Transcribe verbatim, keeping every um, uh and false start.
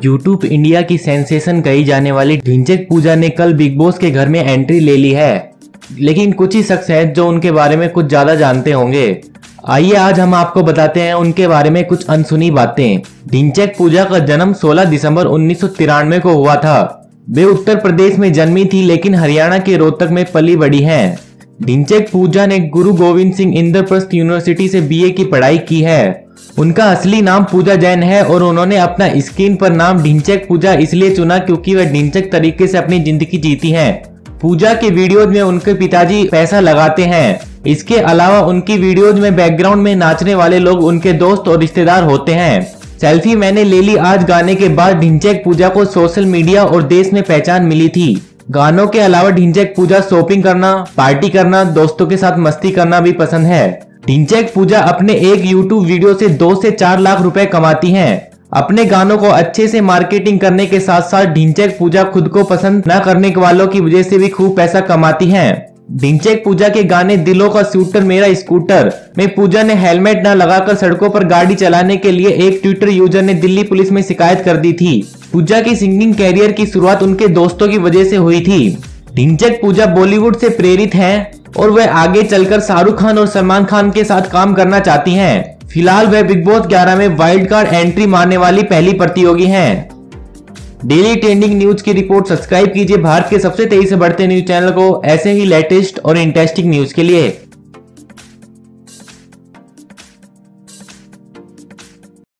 YouTube India की sensation कही जाने वाली ढिंचैक पूजा ने कल बिग बॉस के घर में एंट्री ले ली है, लेकिन कुछ ही शख्स हैं जो उनके बारे में कुछ ज्यादा जानते होंगे। आइए आज हम आपको बताते हैं उनके बारे में कुछ अनसुनी बातें। ढिंचैक पूजा का जन्म सोलह दिसंबर उन्नीस सौ तिरानवे को हुआ था। वे उत्तर प्रदेश में जन्मी थी, लेकिन हरियाणा के रोहतक में पली बड़ी हैं। ढिंचैक पूजा ने गुरु गोविंद सिंह इंद्रप्रस्थ यूनिवर्सिटी से बीए की पढ़ाई की है। उनका असली नाम पूजा जैन है और उन्होंने अपना स्क्रीन पर नाम ढिंचैक पूजा इसलिए चुना क्योंकि वह ढिंचैक तरीके से अपनी जिंदगी जीती हैं। पूजा के वीडियोज में उनके पिताजी पैसा लगाते हैं। इसके अलावा उनकी वीडियोज में बैकग्राउंड में नाचने वाले लोग उनके दोस्त और रिश्तेदार होते हैं। सेल्फी मैंने ले ली आज गाने के बाद ढिंचैक पूजा को सोशल मीडिया और देश में पहचान मिली थी। गानों के अलावा ढिंचैक पूजा शॉपिंग करना, पार्टी करना, दोस्तों के साथ मस्ती करना भी पसंद है। ढिंचैक पूजा अपने एक यूट्यूब वीडियो से दो से चार लाख रुपए कमाती हैं। अपने गानों को अच्छे से मार्केटिंग करने के साथ साथ ढिंचैक पूजा खुद को पसंद न करने वालों की वजह से भी खूब पैसा कमाती हैं। ढिंचैक पूजा के गाने दिलों का शूटर मेरा स्कूटर में पूजा ने हेलमेट न लगाकर सड़कों पर गाड़ी चलाने के लिए एक ट्विटर यूजर ने दिल्ली पुलिस में शिकायत कर दी थी। पूजा की सिंगिंग कैरियर की शुरुआत उनके दोस्तों की वजह से हुई थी। ढिंचैक पूजा बॉलीवुड से प्रेरित हैं और वह आगे चलकर शाहरुख खान और सलमान खान के साथ काम करना चाहती हैं। फिलहाल वह बिग बॉस ग्यारह में वाइल्ड कार्ड एंट्री मारने वाली पहली प्रतियोगी हैं। डेली ट्रेंडिंग न्यूज की रिपोर्ट सब्सक्राइब कीजिए भारत के सबसे तेजी से बढ़ते न्यूज चैनल को ऐसे ही लेटेस्ट और इंटरेस्टिंग न्यूज के लिए।